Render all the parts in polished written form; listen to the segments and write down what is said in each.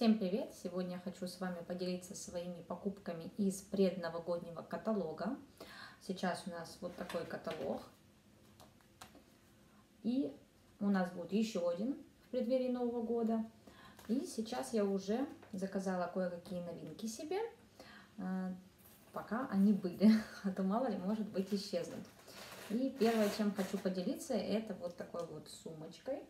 Всем привет! Сегодня я хочу с вами поделиться своими покупками из предновогоднего каталога. Сейчас у нас вот такой каталог. И у нас будет еще один в преддверии Нового года. И сейчас я уже заказала кое-какие новинки себе, пока они были, а то мало ли, может быть, исчезнут. И первое, чем хочу поделиться, это вот такой вот сумочкой,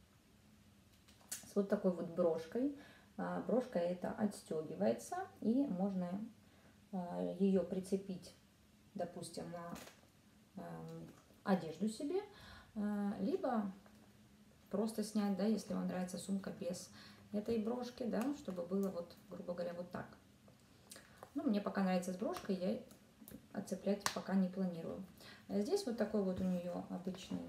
с вот такой вот брошкой. Брошка это отстегивается, и можно ее прицепить, допустим, на одежду себе, либо просто снять, да, если вам нравится сумка без этой брошки, да, чтобы было вот, грубо говоря, вот так. Ну, мне пока нравится с брошкой, я отцеплять пока не планирую. Здесь вот такой вот у нее обычный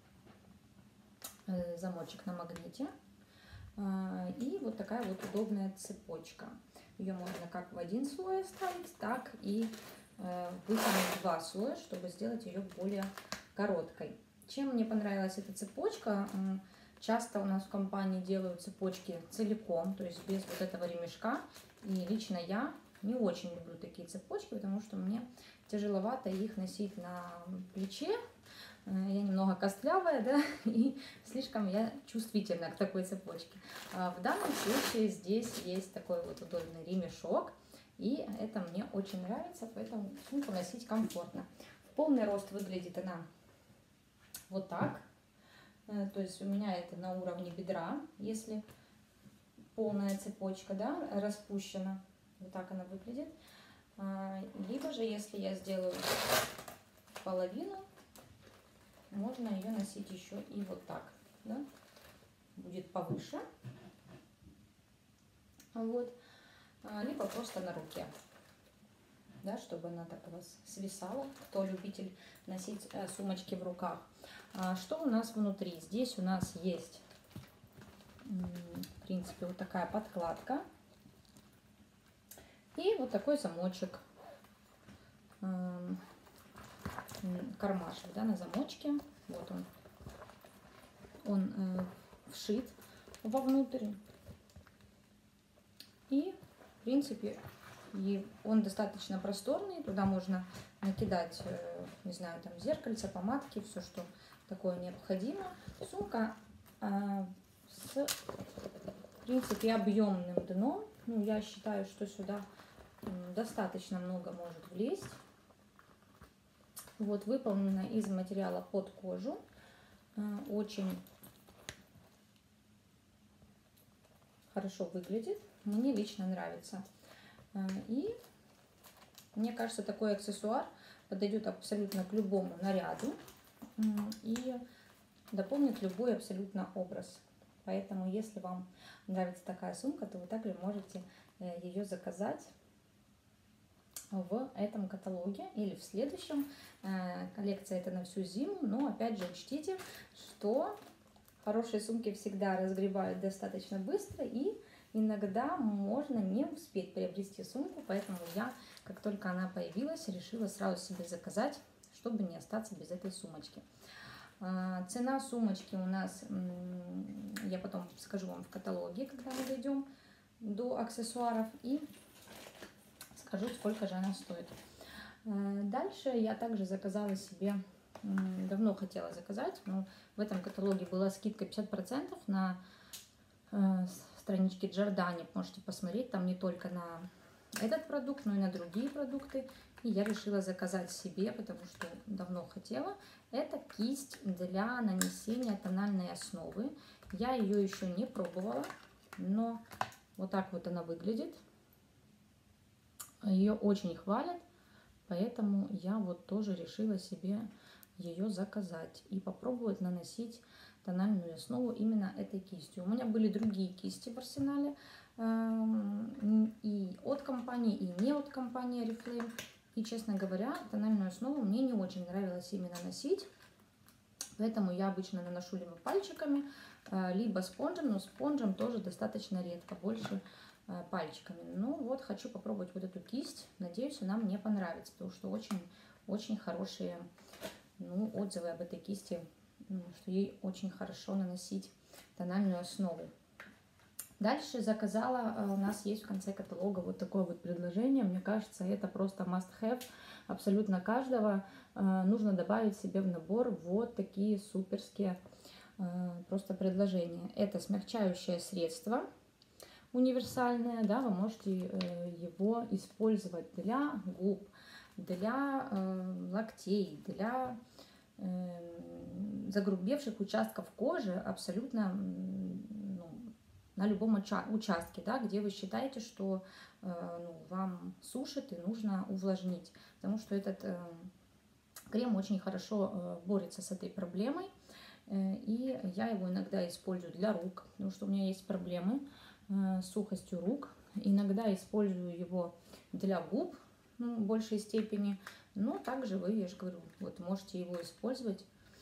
замочек на магните. И вот такая вот удобная цепочка. Ее можно как в один слой оставить, так и вытянуть два слоя, чтобы сделать ее более короткой. Чем мне понравилась эта цепочка? Часто у нас в компании делают цепочки целиком, то есть без вот этого ремешка. И лично я не очень люблю такие цепочки, потому что мне тяжеловато их носить на плече. Я немного костлявая, да, и слишком я чувствительна к такой цепочке. В данном случае здесь есть такой вот удобный ремешок, и это мне очень нравится, поэтому сумку носить комфортно. В полный рост выглядит она вот так, то есть у меня это на уровне бедра, если полная цепочка, да, распущена, вот так она выглядит. Либо же, если я сделаю половину, можно ее носить еще и вот так, да? Будет повыше, вот, либо просто на руке, да, чтобы она так у вас свисала, кто любитель носить сумочки в руках. Что у нас внутри? Здесь у нас есть, в принципе, вот такая подкладка и вот такой замочек, кармашек, да, на замочке. Вот он вшит вовнутрь. И в принципе он достаточно просторный, туда можно накидать, не знаю, там зеркальца, помадки, все, что такое необходимо. Сумка с, в принципе, объемным дном. Ну, я считаю, что сюда достаточно много может влезть. Вот, выполнена из материала под кожу. Очень хорошо выглядит. Мне лично нравится. И мне кажется, такой аксессуар подойдет абсолютно к любому наряду и дополнит любой абсолютно образ. Поэтому, если вам нравится такая сумка, то вы также можете ее заказать в этом каталоге или в следующем. Коллекция это на всю зиму, но опять же учтите, что хорошие сумки всегда разгребают достаточно быстро, и иногда можно не успеть приобрести сумку, поэтому я, как только она появилась, решила сразу себе заказать, чтобы не остаться без этой сумочки. Цена сумочки у нас, я потом скажу вам в каталоге, когда мы дойдем до аксессуаров, и скажу, сколько же она стоит. Дальше я также заказала себе, давно хотела заказать, но в этом каталоге была скидка 50% на страничке Giordani. Можете посмотреть, там не только на этот продукт, но и на другие продукты. И я решила заказать себе, потому что давно хотела. Это кисть для нанесения тональной основы. Я ее еще не пробовала, но вот так вот она выглядит. Ее очень хвалят, поэтому я вот тоже решила себе ее заказать и попробовать наносить тональную основу именно этой кистью. У меня были другие кисти в арсенале, и от компании, и не от компании Oriflame. И, честно говоря, тональную основу мне не очень нравилось именно носить, поэтому я обычно наношу либо пальчиками, либо спонжем, но спонжем тоже достаточно редко, больше пальчиками. Ну вот, хочу попробовать вот эту кисть. Надеюсь, она мне понравится, потому что очень хорошие, ну, отзывы об этой кисти, что ей очень хорошо наносить тональную основу. Дальше заказала, у нас есть в конце каталога вот такое вот предложение. Мне кажется, это просто must-have абсолютно каждого. Нужно добавить себе в набор вот такие суперские просто предложения. Это смягчающее средство универсальное, да, вы можете его использовать для губ, для локтей, для загрубевших участков кожи абсолютно, ну, на любом участке, да, где вы считаете, что вам сушит и нужно увлажнить, потому что этот крем очень хорошо борется с этой проблемой, и я его иногда использую для рук, потому что у меня есть проблемы с сухостью рук. Иногда использую его для губ, ну, в большей степени, но также вы, я же говорю, вот можете его использовать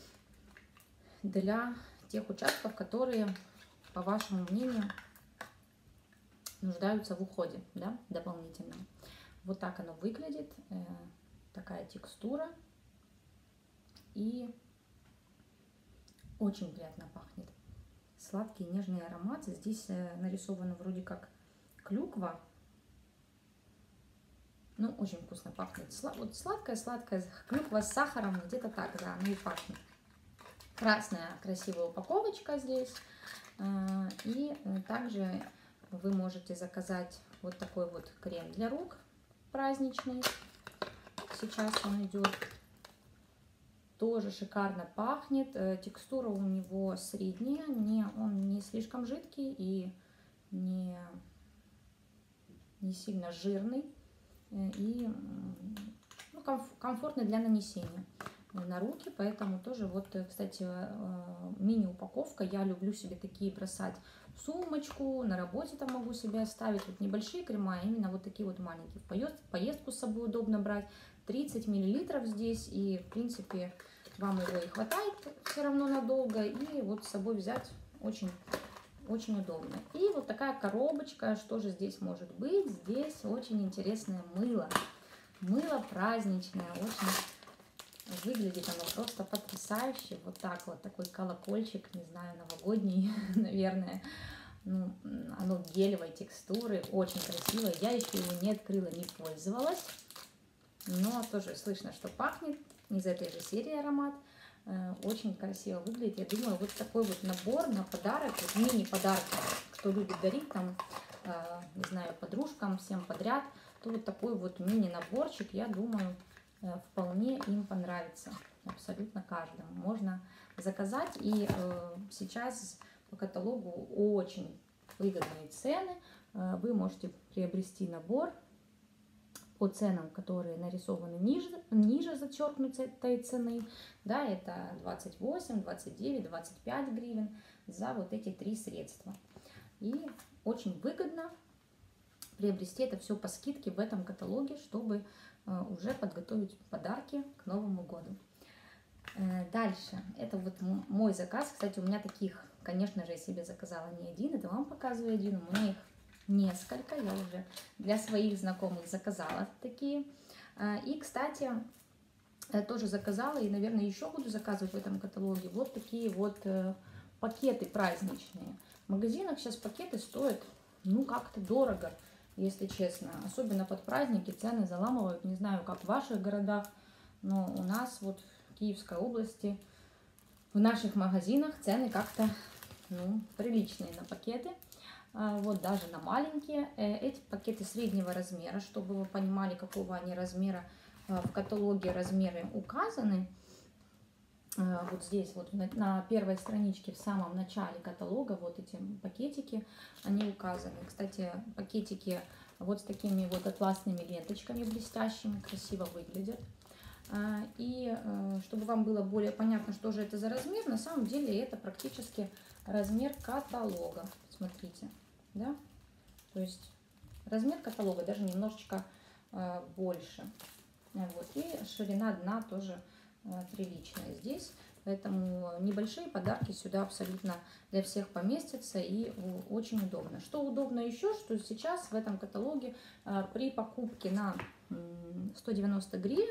для тех участков, которые, по вашему мнению, нуждаются в уходе, да, дополнительном. Вот так оно выглядит, такая текстура, и очень приятно пахнет. Сладкий нежный аромат. Здесь нарисовано вроде как клюква. Ну, очень вкусно пахнет. Вот сладкая клюква с сахаром, где-то так, да, оно и пахнет. Красная красивая упаковочка здесь. И также вы можете заказать вот такой вот крем для рук праздничный. Сейчас он идет. Тоже шикарно пахнет. Текстура у него средняя, он не слишком жидкий и не сильно жирный. И ну, комфортный для нанесения на руки. Поэтому тоже вот, кстати, мини-упаковка. Я люблю себе такие бросать в сумочку, на работе там могу себе оставить. Вот небольшие крема, а именно вот такие вот маленькие. В поездку с собой удобно брать. 30 миллилитров здесь, и в принципе вам его и хватает все равно надолго, и вот с собой взять очень удобно. И вот такая коробочка, что же здесь может быть? Здесь очень интересное мыло. Мыло праздничное, очень выглядит оно просто потрясающе. Вот так вот, такой колокольчик, не знаю, новогодний, наверное. Ну, оно гелевой текстуры, очень красивое. Я еще его не открыла, не пользовалась. Но тоже слышно, что пахнет. Из этой же серии аромат. Очень красиво выглядит. Я думаю, вот такой вот набор на подарок, вот мини-подарки, кто любит дарить там, не знаю, подружкам, всем подряд, то вот такой вот мини-наборчик, я думаю, вполне им понравится. Абсолютно каждому. Можно заказать. И сейчас по каталогу очень выгодные цены. Вы можете приобрести набор по ценам, которые нарисованы ниже зачеркнутой цены, да, это 28, 29, 25 гривен за вот эти 3 средства. И очень выгодно приобрести это все по скидке в этом каталоге, чтобы уже подготовить подарки к Новому году. Дальше, это вот мой заказ. Кстати, у меня таких, конечно же, я себе заказала не один, это вам показываю один, у меня их несколько, я уже для своих знакомых заказала такие. И, кстати, тоже заказала и, наверное, еще буду заказывать в этом каталоге вот такие вот пакеты праздничные. В магазинах сейчас пакеты стоят, ну, как-то дорого, если честно. Особенно под праздники цены заламывают. Не знаю, как в ваших городах, но у нас вот в Киевской области в наших магазинах цены как-то, ну, приличные на пакеты. Вот даже на маленькие. Эти пакеты среднего размера, чтобы вы понимали, какого они размера. В каталоге размеры указаны. Вот здесь вот на первой страничке в самом начале каталога вот эти пакетики, они указаны. Кстати, пакетики вот с такими вот атласными ленточками блестящими, красиво выглядят. И чтобы вам было более понятно, что же это за размер, на самом деле это практически размер каталога. Смотрите, да? То есть размер каталога даже немножечко больше. Вот. И ширина дна тоже приличная здесь. Поэтому небольшие подарки сюда абсолютно для всех поместятся и очень удобно. Что удобно еще, что сейчас в этом каталоге при покупке на 190 гривен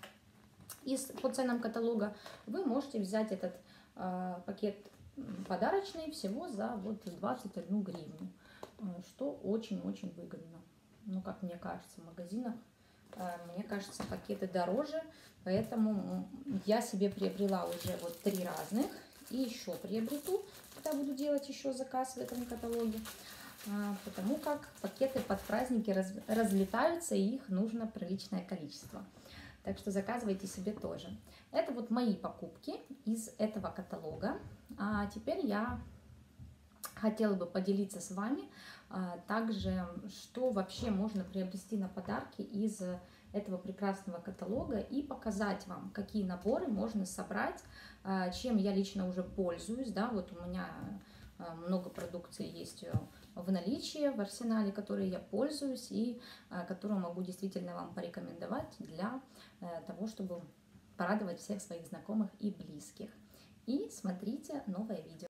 по ценам каталога вы можете взять этот пакет подарочный всего за вот 21 гривну. что очень-очень выгодно. Ну, как мне кажется, в магазинах, мне кажется, пакеты дороже, поэтому я себе приобрела уже вот 3 разных и еще приобрету, когда буду делать еще заказ в этом каталоге, потому как пакеты под праздники разлетаются, и их нужно приличное количество. Так что заказывайте себе тоже. Это вот мои покупки из этого каталога. А теперь я хотела бы поделиться с вами также, что вообще можно приобрести на подарки из этого прекрасного каталога, и показать вам, какие наборы можно собрать, чем я лично уже пользуюсь. Да, вот у меня много продукции есть в наличии, в арсенале, которой я пользуюсь и которую могу действительно вам порекомендовать для того, чтобы порадовать всех своих знакомых и близких. И смотрите новое видео.